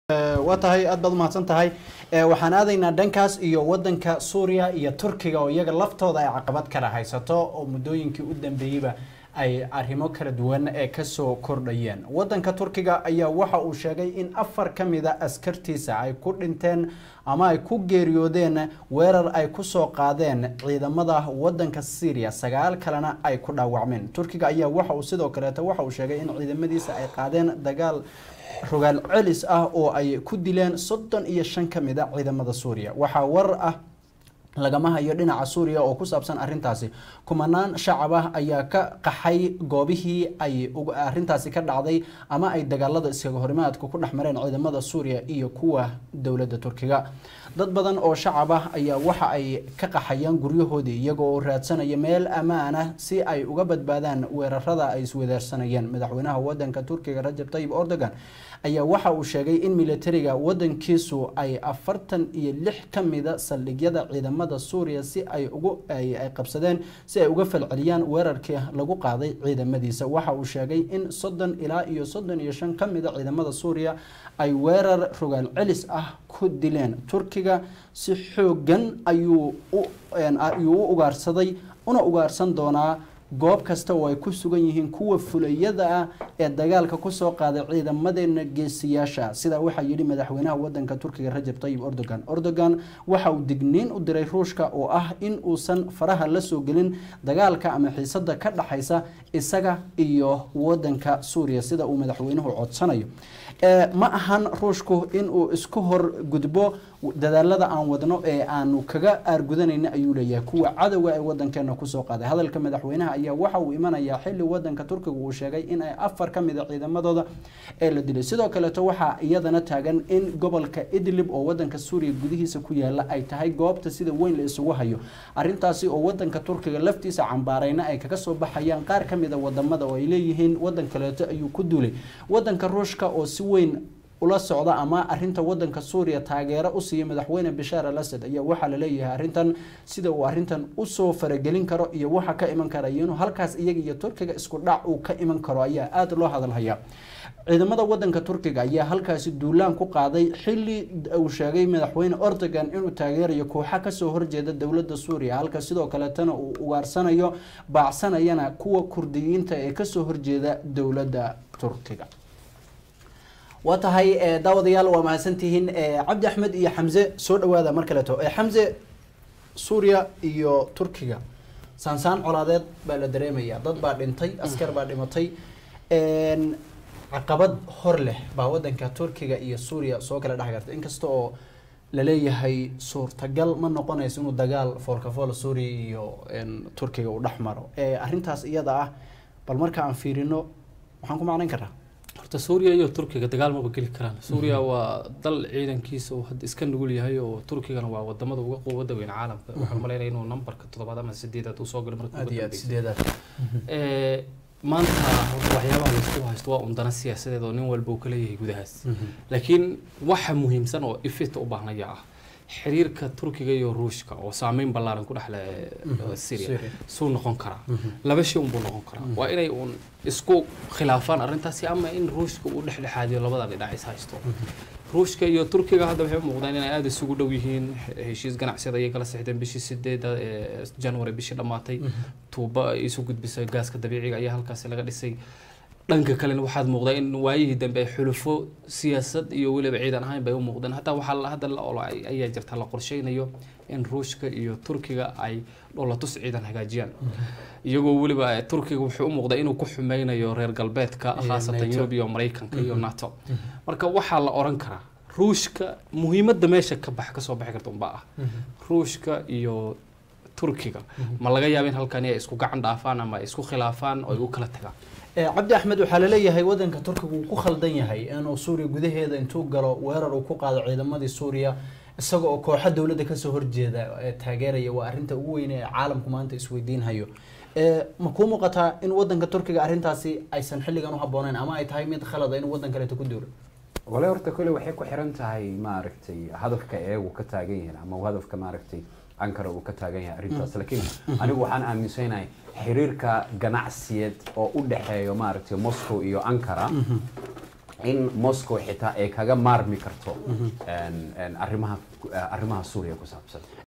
watahay aad baad mahadsan tahay waxaan aadaynaa dhankaas iyo wadanka Suuriya iyo Turkiga oo iyaga laftooda ay caqabad kala haysato oo muddooyinkii u dambeeyayba ay arrimo kala duwan ka soo kordhayeen. Wadanka Turkiga ayaa waxa uu sheegay in 4 kamida askartiisa ay ku dhinteen ama ay ku geeriyoodeen weerar ay ku soo qaadeen ciidamada wadanka Syria 9 kalena ay ku dhaawacmeen. Turkiga ayaa waxa uu sidoo kale waxa uu sheegay in ciidamadiisa ay qaadeen dagaal rogaal celis ah oo ay ku dileen 35 kamida ciidamada Suuriya. Waxa war ah lagama hayo dhinaca Suuriya oo ku saabsan arintaasi. Kumanaan shacab ah ayaa ka qaxay goobihii ay arintaasi ka dhacday ama ay dagaalada iskaga horimaadka ku dhaxmareen ciidamada Suuriya iyo kuwa dawladda Turkiga. Dad badan oo shacab ah ayaa waxa ay ka qaxayaan guryahoodii iyagoo raadsanaya meel ammaan ah si ay uga badbaadaan weerarada ay iswadaarsanayeen. Madaxweynaha wadanka Turkiga Recep Tayyip Erdogan ayaa waxa uu sheegay in militariga wadankiisu ay 46 kamida saldhigyada ciidamada Suuriya si ay qabsadeen si ay uga falceliyaan weerarkii lagu qaaday ciidamadiisa. Waxa uu sheegay in 30 ilaa iyo 35 kamida ciidamada Suuriya ay weerar rogaal celis ah ku dileen. Turkiga si xoogan ayuu u ugaarsaday una ugaarsan doonaa goob kasta oo ay ku sugan yihiin kuwa fulayada ah ee dagaalka ku soo qaaday ciidamadeena geesiyaasha. sida waxa yiri madaxweynaha wadanka Turkiga Recep Tayyip Erdogan. Erdogan waxa uu digniin u diray Ruushka oo ah in uusan faraha la soo gelin dagaalka ama xiisada ka dhaxaysa isaga iyo wadanka Suuriya sida uu madaxweynuhu codsanayo. ma ahan Ruushku in uu isku hor gudbo dadaalada aan wadno ee aanu kaga argudanayna ayuu leeyahay kuwa cadawga ee wadankeena ku soo qaaday. Hadalka madaxweynaha ayaa waxa uu imanayaa xilli wadanka Turkiga uu sheegay in ay 4 kamida ciidamadooda ee la dilay. sidoo kale waxa iyadana taagan in gobolka Idlib oo wadanka Suuriya gudihiisa ku yaala ay tahay goobta sida weyn la isugu hayo. Arintaasi oo wadanka Turkiga laftiisa cambaarayna ay kaga soo baxayaan qaar kamida wadamada oo ay leeyihiin wadan kale ayuu ku duulay. Wadanka Ruushka oo si weyn ula socda ama arinta wadanka Suuriya taageero u siiyay madaxweyne Bashar al-Assad ayaa waxa la leeyahay arintan sida uu arintan u soo faragelin karo iyo waxa ka iman kara inuu halkaas iyaga iyo Turkiga isku dhac uu ka iman karo ayaa aad loo hadal hayaa. ciidamada wadanka Turkiga ayaa halkaasi duulaan ku qaaday xilli uu sheegay madaxweyne Erdogan inuu taageerayo kooxo ka soo horjeeda dawladda Suuriya halka sidoo kale tan uu ugaarsanayo baacsanayana kuwa Kurdiyiinta ee ka soo horjeeda dawladda Turkiga. watahay daawadayaal waa mahadsantihiin Cabdi Axmed iyo Xamse soo dhawaada mar kale Xamse Suuriya iyo Turkiga saansaan colaadeed baa la dareemaya dad baa dhintay askar baa dhimatay caqabad hor leh baa wadanka Turkiga iyo Suuriya soo kala dhaxgartay inkasta oo la leeyahay suurtagal ma noqonayso inuu dagaal foolka Suuriya iyo Turkiga u dhaxmaro arintaas iyada ah bal marka aan fiirino waxaan ku macnayn karaa horta Suuriya iyo Turkiga dagaal ma geli karaan. Suuriya waa dal ciidankiisa oo had iska nugul yahay oo Turkigana waa wadamada ugu quwada weyn caalamka. waxaan maleeyahay inuu numberka 7 ama 8 uu soo galay markii ugu dambeeyay. maanta waxyaabaha la isku haysto waa undana siyaasadeed oo nin walba uu kala yahay gudahaas. laakiin waxa muhiimsan oo ifit u baahnaya ah xiriirka Turkiga iyo Ruushka oo saameyn ballaaran ku dhaxlay Syria soo noqon kara laba shay uu noqon kara waa inay isku khilaafaan arintaasi ama in Ruushka uu dhexdhexaadiyo labada dhinac is haysto. Ruushka iyo Turkiga hadda waxay muuqdaan inay aad isugu dhow yihiin heshiis ganacsiga ay kala saxiixdeen bishii 8 January bishii dhamaatay tuuba ay isu gudbisay gaaska dabiiciga ayaa halkaas laga dhisay. dhanka kale waxaad muuqdaa in waayihii dambe xulufo siyaasad iyo waliba ciidan ahaan bay u muuqdaan hatta waxa la hadal ayaa jirta la qorsheynayo in Ruushka iyo Turkiga ay dholatus ciidan hagaajiyaan iyagoo waliba Turkiga wuxuu u muuqdaa inuu ku xumeynayo reer galbeedka khaasatan Yurub iyo Mareykanka iyo NATO. marka waxa la oran karaa Ruushka muhiimadda meesha ka soo bixi karto baa Ruushka iyo Turkiga ma laga yaabin halkan ay isku gacan dhaafaan ama isku khilaafaan oo ay u kala tagaan. Cabdi Axmed waxa la leeyahay wadanka Turkiga uu ku khaldan yahay inuu Suuriya gudaheeda intuu galo weerar uu ku qaado ciidamadii Suuriya isagoo kooxda dawladda ka soo horjeeda taageeraya waa arinta ugu weyn ee caalamku maanta isweydiinayo. ma ku muuqataa in wadanka Turkiga arintaasi aysan xilligan u habboonayn ama ay tahay mid khalad in wadan kale ku duuro wala horta kale waxay ku xiran tahay ma aragtay hadafka uu ka taagan yahay ama hadafka ma aragtay Ankara uu ka taagan yahay arintaas laakiin anigu waxaan aaminsanahay xiriirka ganacsiyeed oo u dhaxeeyo ma aragtay Moscow iyo Ankara in Moscow xitaa ay kaga maarmi karto arrimaha Suuriya ku saabsan